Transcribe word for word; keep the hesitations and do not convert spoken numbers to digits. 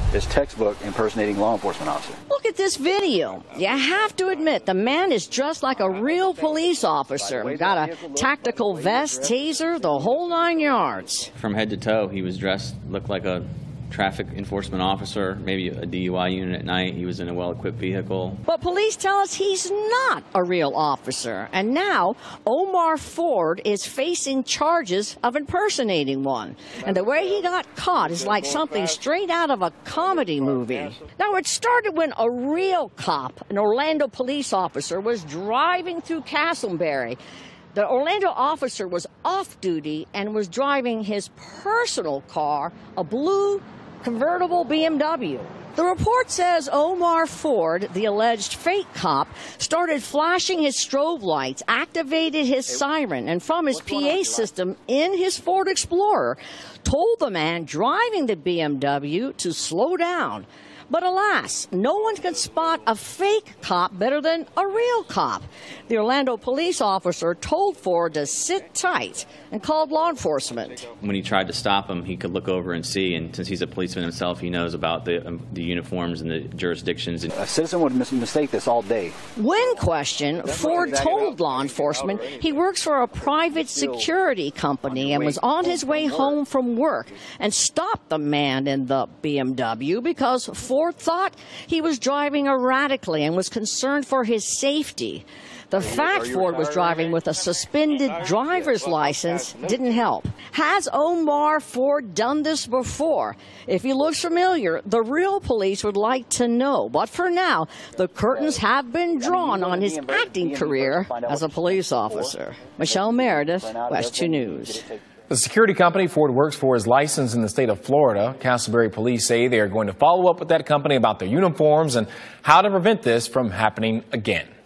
It's textbook impersonating law enforcement officer. Look at this video. You have to admit, the man is dressed like a real police officer. Got a tactical vest, taser, the whole nine yards. From head to toe, he was dressed, looked like a traffic enforcement officer, maybe a D U I unit at night. He was in a well-equipped vehicle. But police tell us he's not a real officer. And now Omar Ford is facing charges of impersonating one. And the way he got caught is like something straight out of a comedy movie. Now, it started when a real cop, an Orlando police officer, was driving through Castleberry. The Orlando officer was off duty and was driving his personal car, a blue convertible B M W. The report says Omar Ford, the alleged fake cop, started flashing his strobe lights, activated his siren, and from his P A system in his Ford Explorer, told the man driving the B M W to slow down. But alas, no one can spot a fake cop better than a real cop. The Orlando police officer told Ford to sit tight and called law enforcement. When he tried to stop him, he could look over and see, and since he's a policeman himself, he knows about the, um, the uniforms and the jurisdictions. A citizen would mis mistake this all day. When questioned, Ford told law enforcement he works for a private security company and was on his way home from work and stopped the man in the B M W because Ford Ford thought he was driving erratically and was concerned for his safety. The fact Ford was driving with a suspended driver's license didn't help. Has Omar Ford done this before? If he looks familiar, the real police would like to know. But for now, the curtains have been drawn on his acting career as a police officer. Michelle Meredith, West two News. The security company Ford works for is licensed in the state of Florida. Castleberry police say they are going to follow up with that company about their uniforms and how to prevent this from happening again.